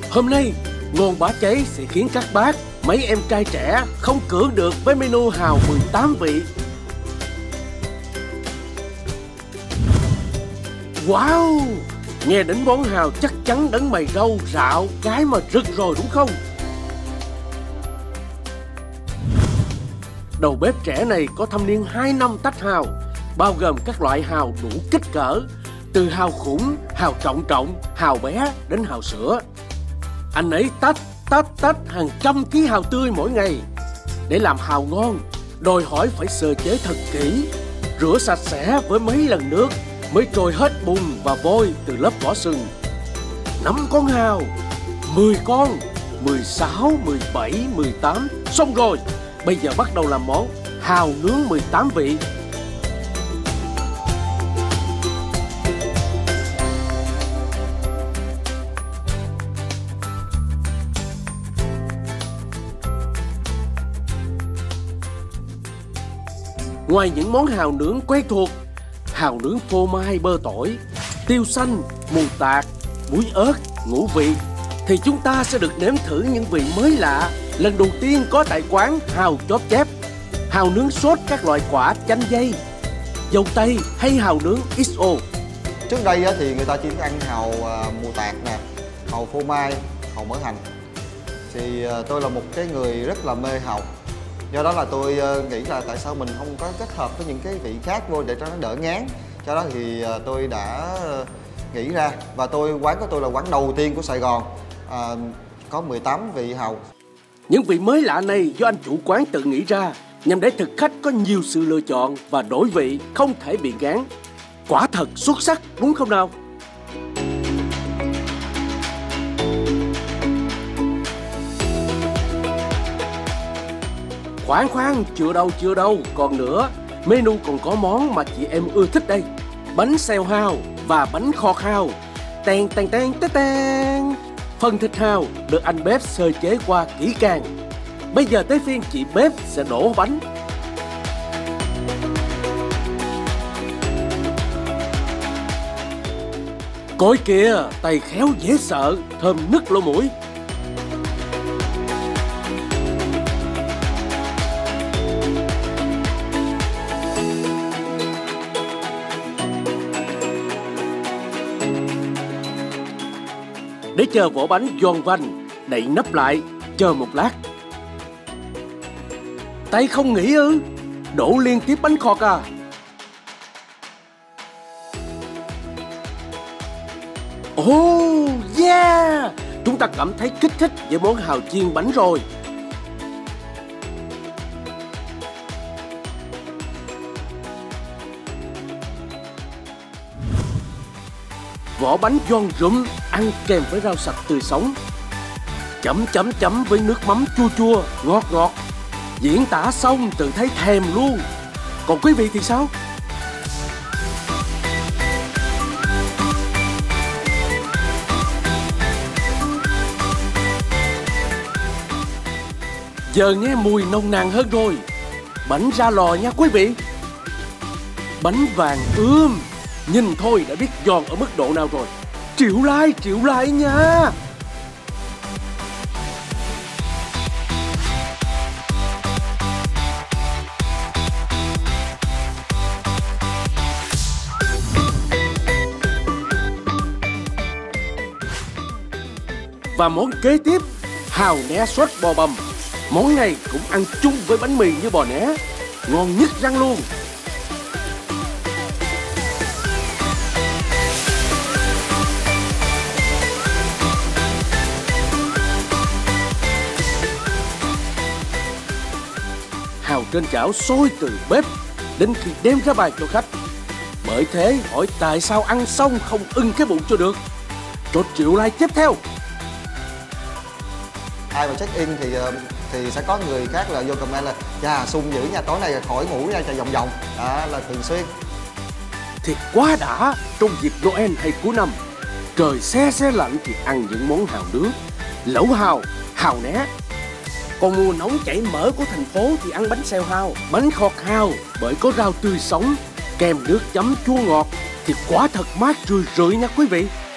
Hôm nay, ngon bá cháy sẽ khiến các bác, mấy em trai trẻ không cưỡng được với menu hàu 18 vị. Wow! Nghe đến món hàu chắc chắn đấng mày râu, rạo, cái mà rực rồi đúng không? Đầu bếp trẻ này có thâm niên 2 năm tách hàu, bao gồm các loại hàu đủ kích cỡ, từ hàu khủng, hàu trọng, hàu bé đến hàu sữa. Anh ấy tách hàng trăm ký hàu tươi mỗi ngày. Để làm hàu ngon, đòi hỏi phải sơ chế thật kỹ, rửa sạch sẽ với mấy lần nước mới trôi hết bùn và vôi từ lớp vỏ sừng. 5 con hàu, 10 con, 16, 17, 18, xong rồi. Bây giờ bắt đầu làm món hàu nướng 18 vị. Ngoài những món hàu nướng quen thuộc, hàu nướng phô mai bơ tỏi, tiêu xanh, mù tạt, muối ớt, ngũ vị, thì chúng ta sẽ được nếm thử những vị mới lạ lần đầu tiên có tại quán Hàu Chóp Chép. Hàu nướng sốt các loại quả chanh dây, dâu tây hay hàu nướng XO. Trước đây thì người ta chỉ ăn hàu mù tạt nè, hàu phô mai, hàu mỡ hành. Thì tôi là một cái người rất là mê hàu. Do đó là tôi nghĩ là tại sao mình không có kết hợp với những cái vị khác vô để cho nó đỡ ngán. Do đó thì tôi đã nghĩ ra, và quán của tôi là quán đầu tiên của Sài Gòn, có 18 vị hàu. Những vị mới lạ này do anh chủ quán tự nghĩ ra nhằm để thực khách có nhiều sự lựa chọn và đổi vị không thể bị ngán. Quả thật xuất sắc đúng không nào? Khoan, chưa đâu, còn nữa. Menu còn có món mà chị em ưa thích đây: bánh xèo hàu và bánh kho hàu. Teng. Phần thịt hàu được anh bếp sơ chế qua kỹ càng. Bây giờ tới phiên chị bếp sẽ đổ bánh. Coi kìa, tay khéo dễ sợ, thơm nức lỗ mũi. Để chờ vỏ bánh giòn vành, đậy nắp lại, chờ một lát. Tay không nghĩ ư? Đổ liên tiếp bánh khọt à? Oh yeah! Chúng ta cảm thấy kích thích với món hàu chiên bánh rồi. Vỏ bánh giòn rụm, ăn kèm với rau sạch tươi sống. Chấm với nước mắm chua ngọt. Diễn tả xong tự thấy thèm luôn. Còn quý vị thì sao? Giờ nghe mùi nồng nàn hơn rồi. Bánh ra lò nha quý vị. Bánh vàng ươm, nhìn thôi đã biết giòn ở mức độ nào rồi. Triệu like nha. Và món kế tiếp, hàu né sốt bò bằm. Món này cũng ăn chung với bánh mì như bò né, ngon nhất răng luôn. Hàu trên chảo sôi từ bếp đến khi đem ra bàn cho khách. Bởi thế hỏi tại sao ăn xong không ưng cái bụng cho được. Cho triệu like tiếp theo. Ai mà check in thì sẽ có người khác là vô comment là "Chà, sung dữ nha, tối nay khỏi ngủ ra chạy vòng vòng." Đó là thường xuyên. Thiệt quá đã, trong dịp Noel hay cuối năm, trời se lạnh thì ăn những món hàu nướng, lẩu hàu, hàu né. Còn mùa nóng chảy mỡ của thành phố thì ăn bánh xèo hàu, bánh khọt hàu, bởi có rau tươi sống, kèm nước chấm chua ngọt thì quả thật mát rượi nha quý vị.